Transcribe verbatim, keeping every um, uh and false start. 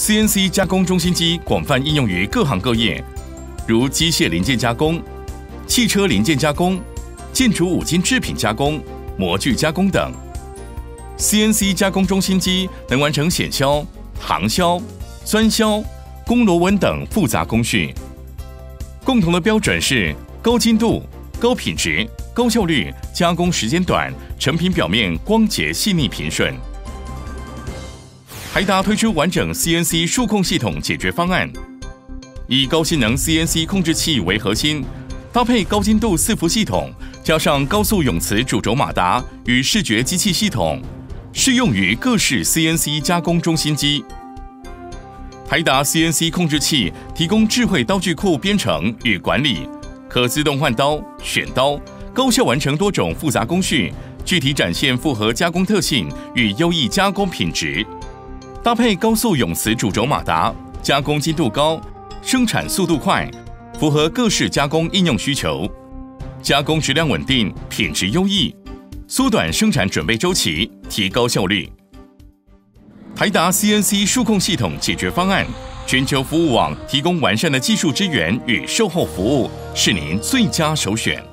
C N C 加工中心机广泛应用于各行各业，如机械零件加工、汽车零件加工、建筑五金制品加工、模具加工等。C N C 加工中心机能完成显削、航削、钻削、攻螺纹等复杂工序。共同的标准是高精度、高品质、高效率、加工时间短、成品表面光洁细腻平顺。台达推出完整 C N C 数控系统解决方案，以高性能 C N C 控制器为核心，搭配高精度伺服系统，加上高速永磁主轴马达与视觉机器系统，适用于各式 C N C 加工中心机。台达 C N C 控制器提供智慧刀具库编程与管理，可自动换刀、选刀，高效完成多种复杂工序，具体展现复合加工特性与优异加工品质。搭配高速永磁主轴马达，加工精度高，生产速度快，符合各式加工应用需求。加工质量稳定，品质优异，缩短生产准备周期，提高效率。台达 C N C 数控系统解决方案，全球服务网提供完善的技术支援与售后服务，是您最佳首选。